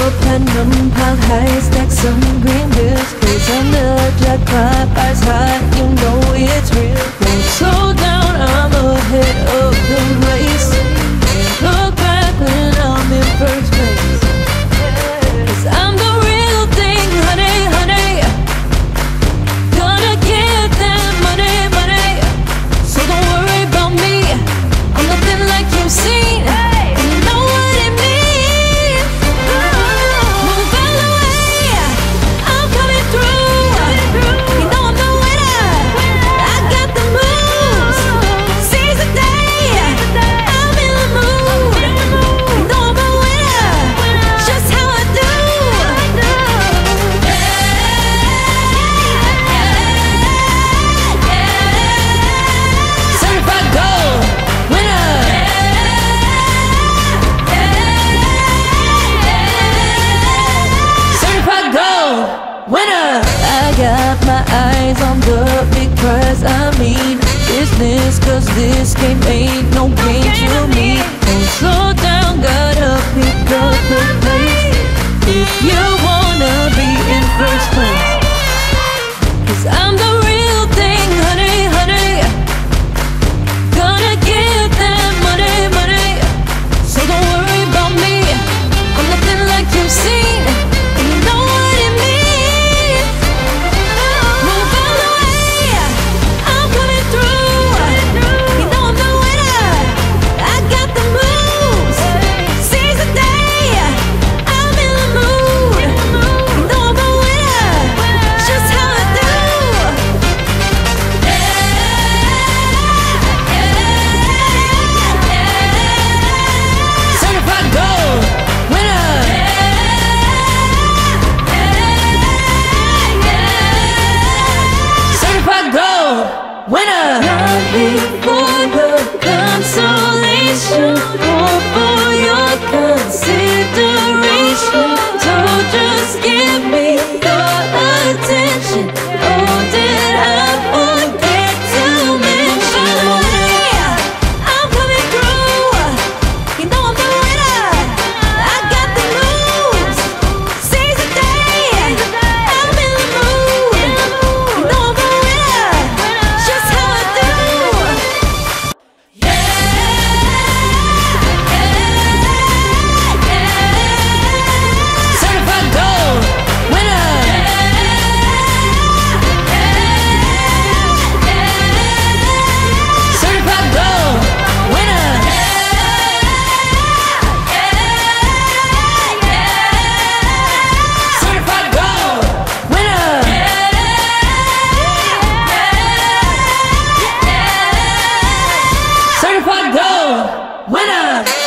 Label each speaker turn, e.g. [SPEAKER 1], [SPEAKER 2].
[SPEAKER 1] platinum pile high, stack some green bills. Face on the jackpot, eyes high, you know it's real. Won't slow down, I'm ahead of the race. Can't look back when I'm in first place. 'Cause I'm the real thing, honey, honey. Gonna give them money, money. So don't worry about me, I'm nothing like you've seen. You know what it means. Move out the way, I'm coming through. You know I'm the winner, I got the moves. Seize the day, I'm in the mood. You know I'm a winner, just how I do. Certified gold winner. Certified gold winner. I got my eyes on the big prize. I mean business, 'cause this game ain't no game to me. Don't slow down, gotta pick up the pace if you wanna be in first place. 'Cause I'm the real thing, honey, honey. Gonna give them money, money. So don't worry about me, I'm nothing like you've seen. You know what it means. Move out the way, I'm coming through. You know I'm the winner, I got the moves. Seize the day, I'm in the mood. You know I'm a winner, just how I do. Certified gold winner. Certified gold winner. Nothing for the consolation, or for your consideration. So just give me your attention. Oh, did I forget to mention? I'm coming through. You know I'm the winner, I got the moves. Seize the day, I'm in the mood. You know I'm the winner, just how I do. Certified gold winner. Certified gold winner. Certified gold winner. Certified gold winner.